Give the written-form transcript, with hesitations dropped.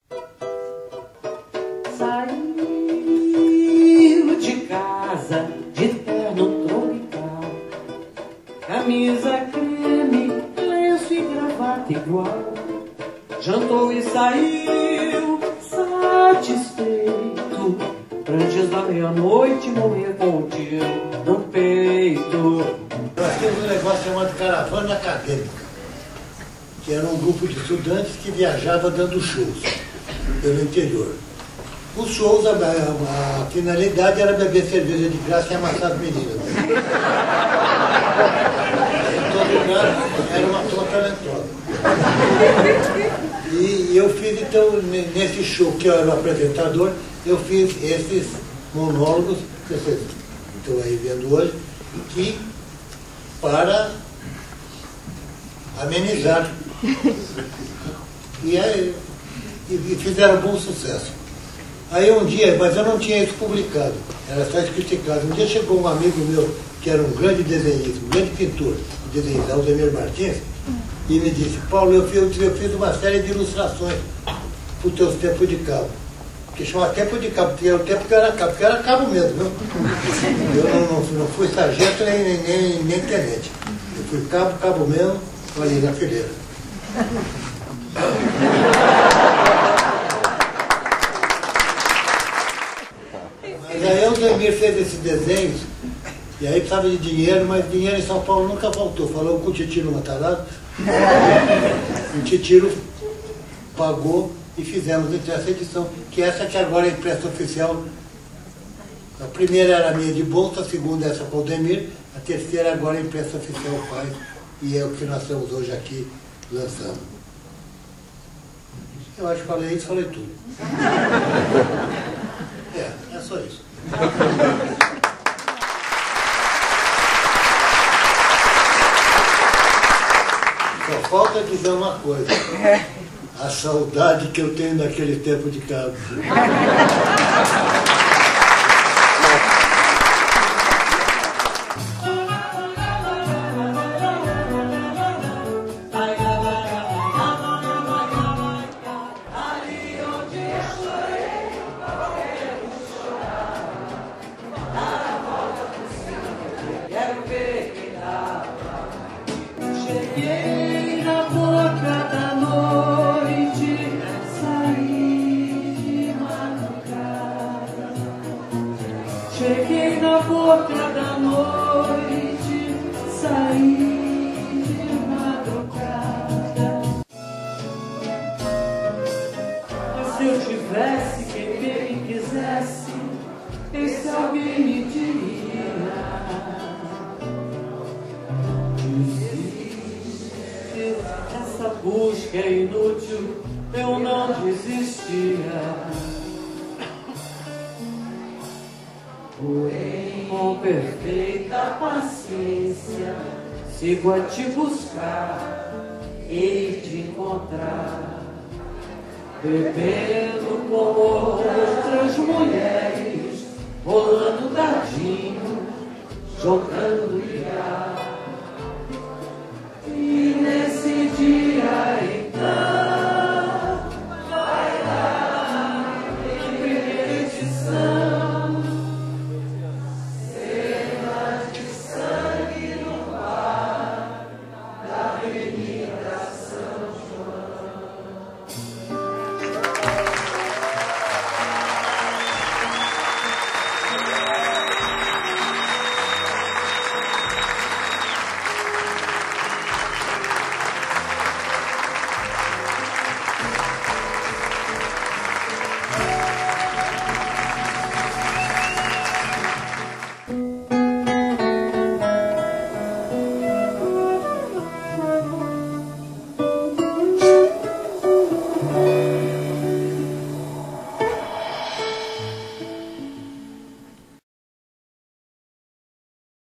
Saiu de casa de terno tropical, camisa creme, lenço e gravata igual. Jantou e saiu satisfeito, pra antes da meia-noite morrer com o tiro no peito. Nós temos um negócio chamado Caravana Acadêmica, que era um grupo de estudantes que viajava dando shows pelo interior. Os shows, a finalidade era beber cerveja de graça e amassar as meninas. Em todo lugar era uma turma talentosa. E eu fiz, então, nesse show que eu era o apresentador, eu fiz esses monólogos que vocês estão aí vendo hoje, que para amenizar. E fizeram bom sucesso. Aí um dia, mas eu não tinha isso publicado, era só escrito em casa. Um dia chegou um amigo meu, que era um grande desenhista, um grande pintor, desenhista, Aldemir Martins, e me disse: Paulo, eu fiz uma série de ilustrações para os teus tempos de cabo. Que chama Tempo de Cabo, porque era o tempo que era cabo mesmo, viu? Eu não fui sargento nem tenente. Eu fui cabo mesmo, ali na fileira. Mas aí o Aldemir fez esses desenhos, e aí precisava de dinheiro, mas dinheiro em São Paulo nunca faltou. Falou com o Titiro Matarazzo, o Titiro pagou e fizemos então essa edição, que essa que agora é impressa oficial. A primeira era a minha de bolsa, a segunda essa para o Aldemir, a terceira agora é impressa oficial faz, e é o que nós estamos hoje aqui lançando. Eu acho que falei isso, falei tudo. É só isso. Só falta dizer uma coisa. A saudade que eu tenho daquele tempo de cabo. Cheguei na boca da noite, saí de madrugada. Cheguei na boca da noite, saí de madrugada. Mas se eu tivesse quem me quisesse, esse alguém me diria: essa busca é inútil, eu não desistia. Porém, com perfeita paciência, sigo a te buscar e te encontrar, bebendo com outras mulheres, rolando dadinho, jogando